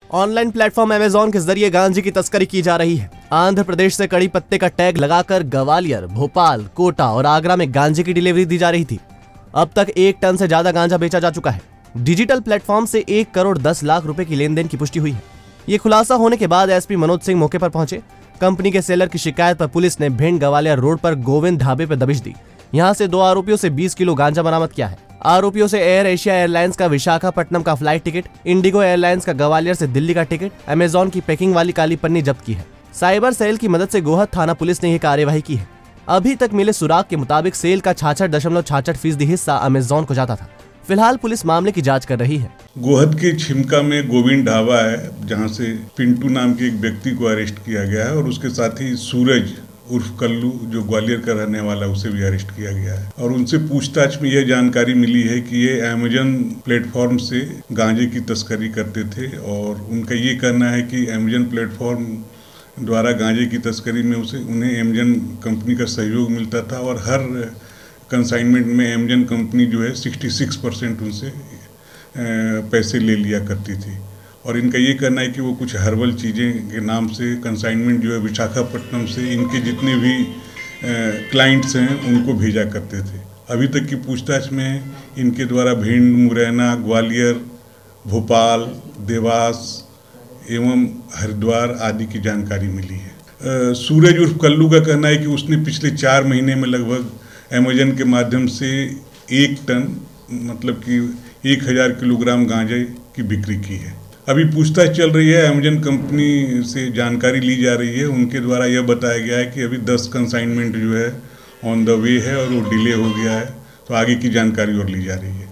Online platform Amazon के जरिए गांजे की तस्करी की जा रही है। आंध्र प्रदेश से कड़ी पत्ते का टैग लगाकर ग्वालियर, भोपाल, कोटा और आगरा में गांजे की डिलीवरी दी जा रही थी। अब तक 1 टन से ज्यादा गांजा बेचा जा चुका है। डिजिटल प्लेटफॉर्म से 1 करोड़ 10 लाख रुपए की लेन देन की पुष्टि हुई है। ये खुलासा होने के बाद एसपी मनोज सिंह मौके पर पहुंचे। कंपनी के सेलर की शिकायत पर पुलिस ने भिंड ग्वालियर रोड पर गोविंद ढाबे पर दबिश दी। यहाँ से 2 आरोपियों से 20 किलो गांजा बरामद किया है। आरोपियों से एयर एशिया एयरलाइंस का विशाखापट्टनम का फ्लाइट टिकट, इंडिगो एयरलाइंस का ग्वालियर से दिल्ली का टिकट, अमेजॉन की पैकिंग वाली काली पन्नी जब्त की है। साइबर सेल की मदद से गोहद थाना पुलिस ने यह कार्यवाही की है। अभी तक मिले सुराग के मुताबिक सेल का 66.66% हिस्सा अमेजॉन को जाता था। फिलहाल पुलिस मामले की जांच कर रही है। गोहद के छिमका में गोविंद ढाबा है, जहां से पिंटू नाम के एक व्यक्ति को अरेस्ट किया गया है और उसके साथ ही सूरज उर्फ कल्लू जो ग्वालियर का रहने वाला है उसे भी अरेस्ट किया गया है। और उनसे पूछताछ में यह जानकारी मिली है कि ये अमेजन प्लेटफॉर्म से गांजे की तस्करी करते थे और उनका ये कहना है कि अमेजन प्लेटफॉर्म द्वारा गांजे की तस्करी में उन्हें अमेजन कंपनी का सहयोग मिलता था और हर कंसाइनमेंट में अमेजन कंपनी जो है 66% उनसे पैसे ले लिया करती थी। और इनका ये कहना है कि वो कुछ हर्बल चीज़ें के नाम से कंसाइनमेंट जो है विशाखापट्टनम से इनके जितने भी क्लाइंट्स हैं उनको भेजा करते थे। अभी तक की पूछताछ में इनके द्वारा भिंड, मुरैना, ग्वालियर, भोपाल, देवास एवं हरिद्वार आदि की जानकारी मिली है। सूरज उर्फ कल्लू का कहना है कि उसने पिछले 4 महीने में लगभग अमेजन के माध्यम से 1 टन मतलब कि 1000 किलोग्राम गांजे की बिक्री की है। अभी पूछताछ चल रही है, अमेजन कंपनी से जानकारी ली जा रही है। उनके द्वारा यह बताया गया है कि अभी 10 कंसाइनमेंट जो है ऑन द वे है और वो डिले हो गया है, तो आगे की जानकारी और ली जा रही है।